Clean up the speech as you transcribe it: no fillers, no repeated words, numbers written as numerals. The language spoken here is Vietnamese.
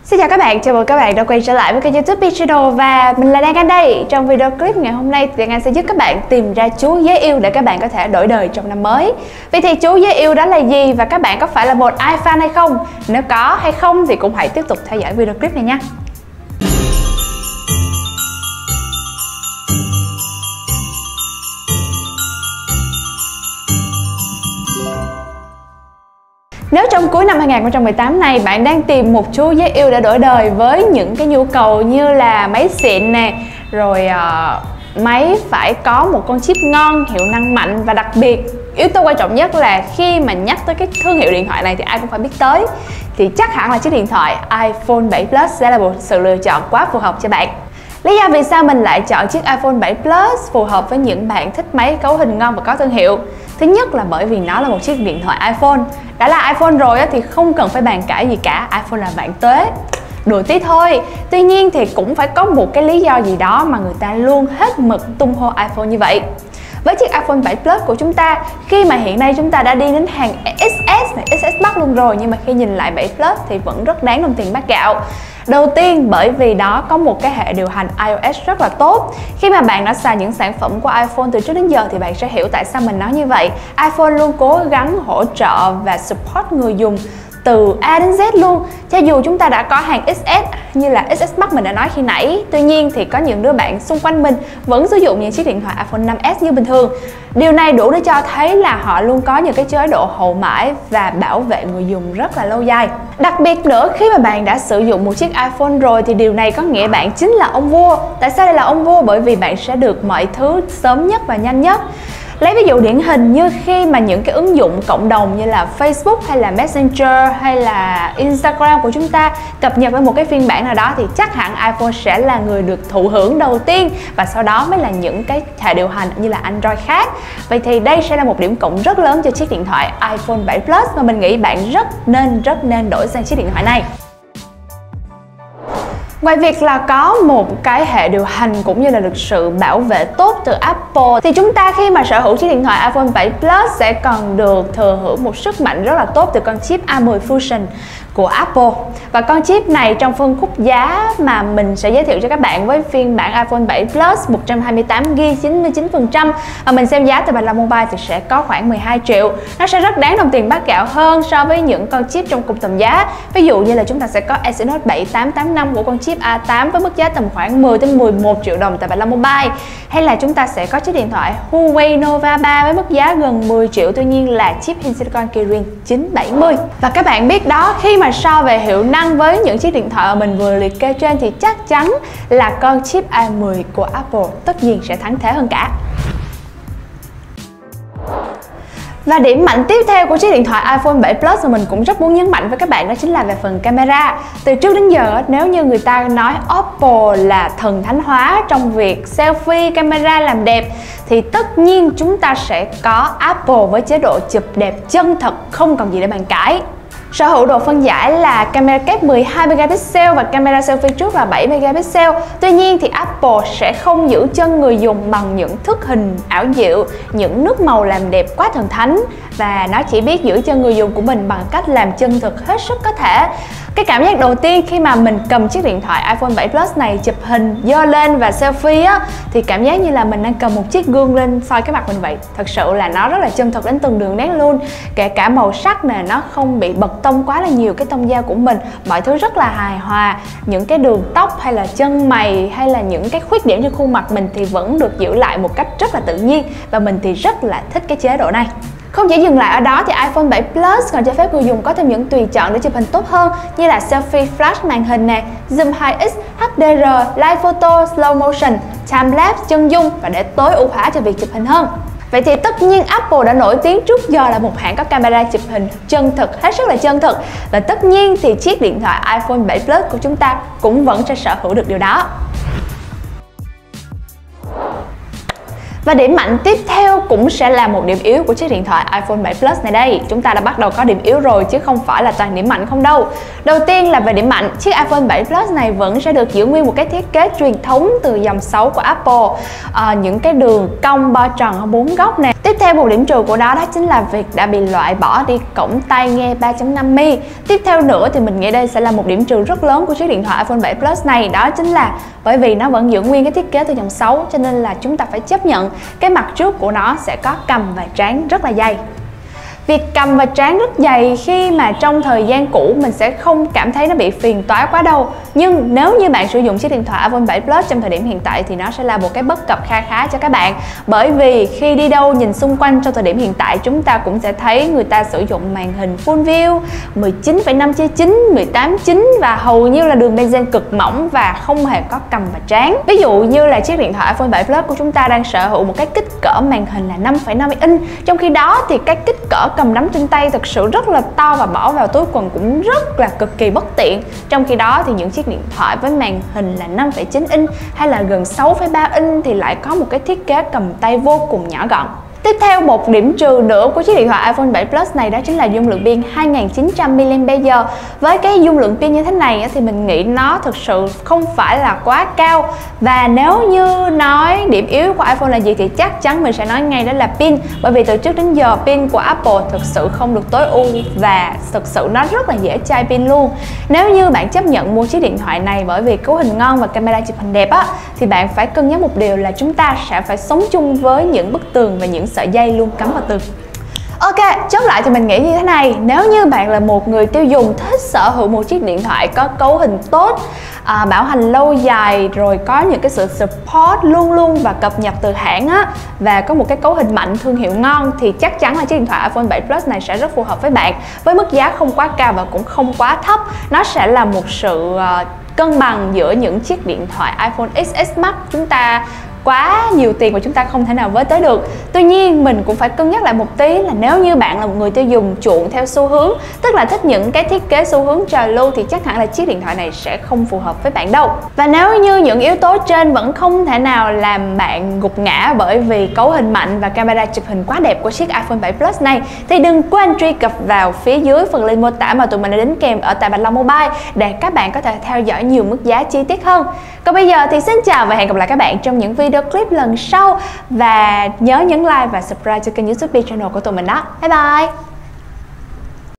Xin chào các bạn, chào mừng các bạn đã quay trở lại với kênh YouTube Channel và mình là Đan Anh đây. Trong video clip ngày hôm nay thì Đan Anh sẽ giúp các bạn tìm ra chú dế yêu để các bạn có thể đổi đời trong năm mới. Vậy thì chú dế yêu đó là gì và các bạn có phải là một iFan hay không? Nếu có hay không thì cũng hãy tiếp tục theo dõi video clip này nha. Nếu trong cuối năm 2018 này bạn đang tìm một chú dế yêu để đổi đời với những cái nhu cầu như là máy xịn nè, rồi máy phải có một con chip ngon, hiệu năng mạnh và đặc biệt yếu tố quan trọng nhất là khi mà nhắc tới cái thương hiệu điện thoại này thì ai cũng phải biết tới, thì chắc hẳn là chiếc điện thoại iPhone 7 Plus sẽ là một sự lựa chọn quá phù hợp cho bạn. Lý do vì sao mình lại chọn chiếc iPhone 7 Plus phù hợp với những bạn thích máy cấu hình ngon và có thương hiệu? Thứ nhất là bởi vì nó là một chiếc điện thoại iPhone. Đã là iPhone rồi thì không cần phải bàn cãi gì cả, iPhone là vạn tuế. Đùa tí thôi. Tuy nhiên thì cũng phải có một cái lý do gì đó mà người ta luôn hết mực tung hô iPhone như vậy. Với chiếc iPhone 7 Plus của chúng ta, khi mà hiện nay chúng ta đã đi đến hàng XS này, XS Max luôn rồi, nhưng mà khi nhìn lại 7 Plus thì vẫn rất đáng đồng tiền bát gạo. Đầu tiên bởi vì đó có một cái hệ điều hành iOS rất là tốt. Khi mà bạn đã xài những sản phẩm của iPhone từ trước đến giờ thì bạn sẽ hiểu tại sao mình nói như vậy. iPhone luôn cố gắng hỗ trợ và support người dùng từ A đến Z luôn. Cho dù chúng ta đã có hàng XS như là XS Max mình đã nói khi nãy, tuy nhiên thì có những đứa bạn xung quanh mình vẫn sử dụng những chiếc điện thoại iPhone 5S như bình thường. Điều này đủ để cho thấy là họ luôn có những cái chế độ hậu mãi và bảo vệ người dùng rất là lâu dài. Đặc biệt nữa, khi mà bạn đã sử dụng một chiếc iPhone rồi thì điều này có nghĩa bạn chính là ông vua. Tại sao đây là ông vua? Bởi vì bạn sẽ được mọi thứ sớm nhất và nhanh nhất. Lấy ví dụ điển hình như khi mà những cái ứng dụng cộng đồng như là Facebook hay là Messenger hay là Instagram của chúng ta cập nhật với một cái phiên bản nào đó thì chắc hẳn iPhone sẽ là người được thụ hưởng đầu tiên và sau đó mới là những cái hệ điều hành như là Android khác. Vậy thì đây sẽ là một điểm cộng rất lớn cho chiếc điện thoại iPhone 7 Plus và mình nghĩ bạn rất nên đổi sang chiếc điện thoại này. Ngoài việc là có một cái hệ điều hành cũng như là được sự bảo vệ tốt từ Apple thì chúng ta khi mà sở hữu chiếc điện thoại iPhone 7 Plus sẽ còn được thừa hưởng một sức mạnh rất là tốt từ con chip A10 Fusion của Apple. Và con chip này trong phân khúc giá mà mình sẽ giới thiệu cho các bạn với phiên bản iPhone 7 Plus 128GB 99% và mình xem giá từ Bạch Long Mobile thì sẽ có khoảng 12 triệu. Nó sẽ rất đáng đồng tiền bát gạo hơn so với những con chip trong cùng tầm giá. Ví dụ như là chúng ta sẽ có Exynos 7885 của con chip A8 với mức giá tầm khoảng 10 đến 11 triệu đồng tại Bạch Long Mobile. Hay là chúng ta sẽ có chiếc điện thoại Huawei Nova 3 với mức giá gần 10 triệu, tuy nhiên là chip Silicon Kirin 970. Và các bạn biết đó, khi mà so về hiệu năng với những chiếc điện thoại mà mình vừa liệt kê trên thì chắc chắn là con chip A10 của Apple tất nhiên sẽ thắng thế hơn cả. Và điểm mạnh tiếp theo của chiếc điện thoại iPhone 7 Plus mà mình cũng rất muốn nhấn mạnh với các bạn đó chính là về phần camera. Từ trước đến giờ nếu như người ta nói Oppo là thần thánh hóa trong việc selfie, camera làm đẹp thì tất nhiên chúng ta sẽ có Apple với chế độ chụp đẹp chân thật không còn gì để bàn cãi. Sở hữu độ phân giải là camera kép 12MP và camera selfie trước là 7MP. Tuy nhiên thì Apple sẽ không giữ chân người dùng bằng những thước hình ảo diệu, những nước màu làm đẹp quá thần thánh, và nó chỉ biết giữ chân người dùng của mình bằng cách làm chân thực hết sức có thể. Cái cảm giác đầu tiên khi mà mình cầm chiếc điện thoại iPhone 7 Plus này chụp hình, giơ lên và selfie á, thì cảm giác như là mình đang cầm một chiếc gương lên soi cái mặt mình vậy. Thật sự là nó rất là chân thực đến từng đường nét luôn. Kể cả màu sắc nè, nó không bị bật tông quá là nhiều cái tông da của mình. Mọi thứ rất là hài hòa. Những cái đường tóc hay là chân mày hay là những cái khuyết điểm trên khuôn mặt mình thì vẫn được giữ lại một cách rất là tự nhiên. Và mình thì rất là thích cái chế độ này. Không chỉ dừng lại ở đó thì iPhone 7 Plus còn cho phép người dùng có thêm những tùy chọn để chụp hình tốt hơn như là selfie flash màn hình nè, zoom 2x, HDR, live photo, slow motion, time lapse, chân dung và để tối ưu hóa cho việc chụp hình hơn. Vậy thì tất nhiên Apple đã nổi tiếng trước giờ là một hãng có camera chụp hình chân thực, hết sức là chân thực. Và tất nhiên thì chiếc điện thoại iPhone 7 Plus của chúng ta cũng vẫn sẽ sở hữu được điều đó. Và điểm mạnh tiếp theo cũng sẽ là một điểm yếu của chiếc điện thoại iPhone 7 Plus này đây. Chúng ta đã bắt đầu có điểm yếu rồi chứ không phải là toàn điểm mạnh không đâu. Đầu tiên là về điểm mạnh, chiếc iPhone 7 Plus này vẫn sẽ được giữ nguyên một cái thiết kế truyền thống từ dòng 6 của Apple. Những cái đường cong bo tròn ở 4 góc này. Tiếp theo một điểm trừ của đó chính là việc đã bị loại bỏ đi cổng tai nghe 3.5mm. Tiếp theo nữa thì mình nghĩ đây sẽ là một điểm trừ rất lớn của chiếc điện thoại iPhone 7 Plus này, đó chính là bởi vì nó vẫn giữ nguyên cái thiết kế từ dòng 6, cho nên là chúng ta phải chấp nhận cái mặt trước của nó sẽ có cằm và trán rất là dày. Việc cầm và trán rất dày khi mà trong thời gian cũ mình sẽ không cảm thấy nó bị phiền toái quá đâu. Nhưng nếu như bạn sử dụng chiếc điện thoại iPhone 7 Plus trong thời điểm hiện tại thì nó sẽ là một cái bất cập khá cho các bạn. Bởi vì khi đi đâu nhìn xung quanh trong thời điểm hiện tại, chúng ta cũng sẽ thấy người ta sử dụng màn hình Full View 19,5:9, 18:9 và hầu như là đường bezel cực mỏng và không hề có cằm và trán. Ví dụ như là chiếc điện thoại iPhone 7 Plus của chúng ta đang sở hữu một cái kích cỡ màn hình là 5,5 inch, trong khi đó thì cái kích cỡ cầm nắm trên tay thực sự rất là to và bỏ vào túi quần cũng rất là cực kỳ bất tiện. Trong khi đó thì những chiếc điện thoại với màn hình là 5,9 inch hay là gần 6,3 inch thì lại có một cái thiết kế cầm tay vô cùng nhỏ gọn. Tiếp theo một điểm trừ nữa của chiếc điện thoại iPhone 7 Plus này đó chính là dung lượng pin 2900mAh. Với cái dung lượng pin như thế này thì mình nghĩ nó thực sự không phải là quá cao. Và nếu như nói điểm yếu của iPhone là gì thì chắc chắn mình sẽ nói ngay đó là pin. Bởi vì từ trước đến giờ pin của Apple thực sự không được tối ưu và thực sự nó rất là dễ chai pin luôn. Nếu như bạn chấp nhận mua chiếc điện thoại này bởi vì cấu hình ngon và camera chụp hình đẹp á, thì bạn phải cân nhắc một điều là chúng ta sẽ phải sống chung với những bức tường và những sợi dây luôn cắm vào tường. Ok, chốt lại thì mình nghĩ như thế này. Nếu như bạn là một người tiêu dùng thích sở hữu một chiếc điện thoại có cấu hình tốt, bảo hành lâu dài, rồi có những cái sự support luôn và cập nhật từ hãng á, và có một cái cấu hình mạnh, thương hiệu ngon, thì chắc chắn là chiếc điện thoại iPhone 7 Plus này sẽ rất phù hợp với bạn. Với mức giá không quá cao và cũng không quá thấp, nó sẽ là một sự cân bằng giữa những chiếc điện thoại iPhone XS Max chúng ta quá nhiều tiền mà chúng ta không thể nào với tới được. Tuy nhiên mình cũng phải cân nhắc lại một tí là nếu như bạn là một người tiêu dùng chuộng theo xu hướng, tức là thích những cái thiết kế xu hướng trào lưu, thì chắc hẳn là chiếc điện thoại này sẽ không phù hợp với bạn đâu. Và nếu như những yếu tố trên vẫn không thể nào làm bạn gục ngã bởi vì cấu hình mạnh và camera chụp hình quá đẹp của chiếc iPhone 7 Plus này, thì đừng quên truy cập vào phía dưới phần link mô tả mà tụi mình đã đính kèm ở tại Bạch Long Mobile để các bạn có thể theo dõi nhiều mức giá chi tiết hơn. Còn bây giờ thì xin chào và hẹn gặp lại các bạn trong những video clip lần sau, và nhớ nhấn like và subscribe cho kênh YouTube channel của tụi mình đó. Bye bye.